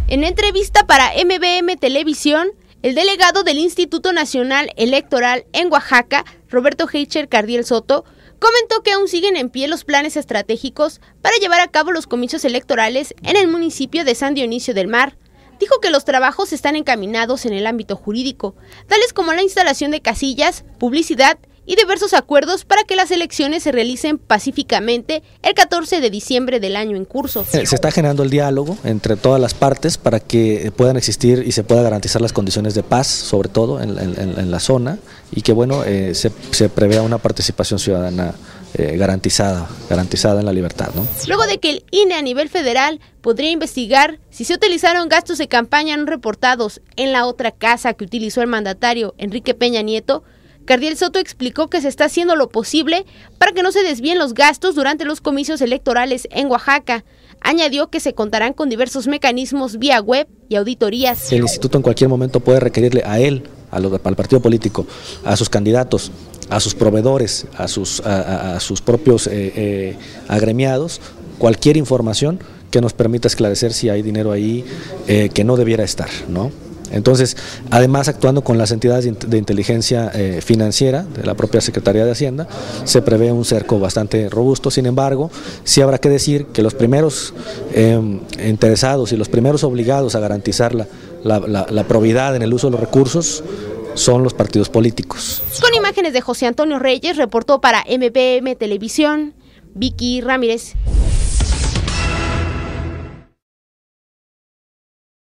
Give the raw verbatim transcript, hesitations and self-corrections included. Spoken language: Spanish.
En entrevista para M B M Televisión, el delegado del Instituto Nacional Electoral en Oaxaca, Roberto Heicher Cardiel Soto, comentó que aún siguen en pie los planes estratégicos para llevar a cabo los comicios electorales en el municipio de San Dionisio del Mar. Dijo que los trabajos están encaminados en el ámbito jurídico, tales como la instalación de casillas, publicidad y diversos acuerdos para que las elecciones se realicen pacíficamente el catorce de diciembre del año en curso. Se está generando el diálogo entre todas las partes para que puedan existir y se pueda garantizar las condiciones de paz, sobre todo en, en, en la zona, y que bueno eh, se, se prevea una participación ciudadana eh, garantizada, garantizada en la libertad, ¿no? Luego de que el I N E a nivel federal podría investigar si se utilizaron gastos de campaña no reportados en la otra casa que utilizó el mandatario Enrique Peña Nieto, Cardiel Soto explicó que se está haciendo lo posible para que no se desvíen los gastos durante los comicios electorales en Oaxaca. Añadió que se contarán con diversos mecanismos vía web y auditorías. El instituto en cualquier momento puede requerirle a él, a lo, al partido político, a sus candidatos, a sus proveedores, a sus, a, a sus propios eh, eh, agremiados, cualquier información que nos permita esclarecer si hay dinero ahí eh, que no debiera estar, ¿no? Entonces, además actuando con las entidades de inteligencia eh, financiera de la propia Secretaría de Hacienda, se prevé un cerco bastante robusto. Sin embargo, sí habrá que decir que los primeros eh, interesados y los primeros obligados a garantizar la, la, la, la probidad en el uso de los recursos son los partidos políticos. Con imágenes de José Antonio Reyes, reportó para M B M Televisión, Vicky Ramírez.